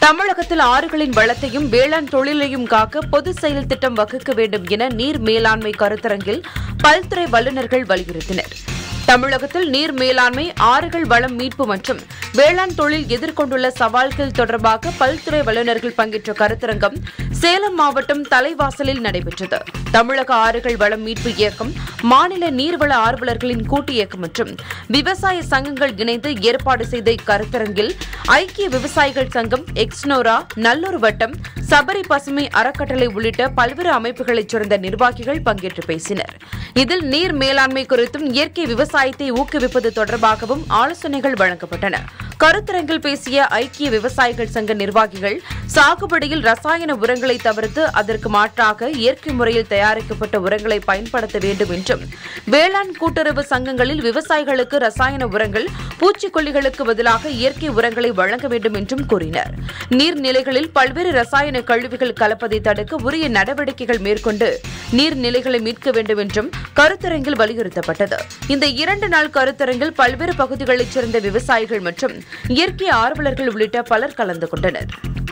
தமிழகத்தில் ஆறுகளின் வளத்தையும் வேளாண் தொழிலையும் காக்க பொது செயல் திட்டம் வகுக்க வேண்டும் என நீர் மேலாண்மை கருத்தரங்கில் பல்துறை வல்லுநர்கள் வலியுறுத்தினர். தமிழகத்தில் நீர் மேலாண்மை, ஆறுகள் வளம் மீட்பு மற்றும் வேளாண் தொழில் எதிர்கொண்டுள்ள சவால்கள் தொடர்பாக பல்துறை வல்லுநர்கள் பங்கேற்ற கருத்தரங்கம் சேலம் மாவட்டம் தலைவாசலில் நடைபெற்றது. தமிழக ஆறுகள் வளம் மீட்பு இயக்கம், மாநில நீர்வள ஆர்வலர்களின் கூட்டு இயக்கம் மற்றும் விவசாய சங்கங்கள் இணைந்து ஏற்பாடு செய்த இக்கருத்தரங்கில் ஐக்கிய விவசாயிகள் சங்கம், எக்ஸ்னோரா, நல்லூர் வட்டம், சபரி பசுமை அறக்கட்டளை உள்ளிட்ட பல்வேறு அமைப்புகளைச் சேர்ந்த நிர்வாகிகள் பங்கேற்று பேசினர். இதில் நீர் மேலாண்மை குறித்தும் இயற்கை விவசாயத்தை ஊக்குவிப்பது தொடர்பாகவும் ஆலோசனைகள் வழங்கப்பட்டன. கருத்தரங்கில் பேசிய ஐக்கிய விவசாயிகள் சங்க நிர்வாகிகள், சாகுபடியில் ரசாயன உரங்களை தவிர்த்து அதற்கு மாற்றாக இயற்கை முறையில் தயாரிக்கப்பட்ட உரங்களை பயன்படுத்த வேண்டும் என்றும், வேளாண் கூட்டுறவு சங்கங்களில் விவசாயிகளுக்கு ரசாயன உரங்கள், பூச்சிக்கொல்லிகளுக்கு பதிலாக இயற்கை உரங்களை வழங்க வேண்டும் என்றும் கூறினர். நீர்நிலைகளில் பல்வேறு ரசாயன கழிவுகள் கலப்பதை தடுக்க உரிய நடவடிக்கைகள் மேற்கொண்டு நீர்நிலைகளை மீட்க வேண்டும் என்றும் கருத்தரங்கில் வலியுறுத்தப்பட்டது. இந்த 2 நாள் கருத்தரங்கில் பல்வேறு பகுதிகளைச் சேர்ந்த விவசாயிகள் மற்றும் இயற்கை ஆர்வலர்கள் உள்ளிட்ட பலர் கலந்து கொண்டனர்.